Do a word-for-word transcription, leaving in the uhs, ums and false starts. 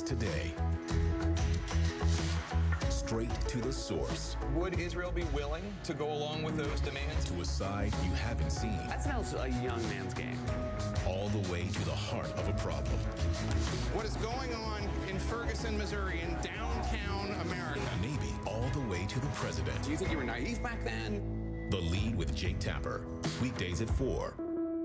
today. Straight to the source. Would Israel be willing to go along with those demands? To a side you haven't seen. That smells a young man's game. All the way to the heart of a problem. What is going on in Ferguson, Missouri, in downtown America? Maybe all the way to the president. Do you think you were naive back then? The Lead with Jake Tapper. Weekdays at four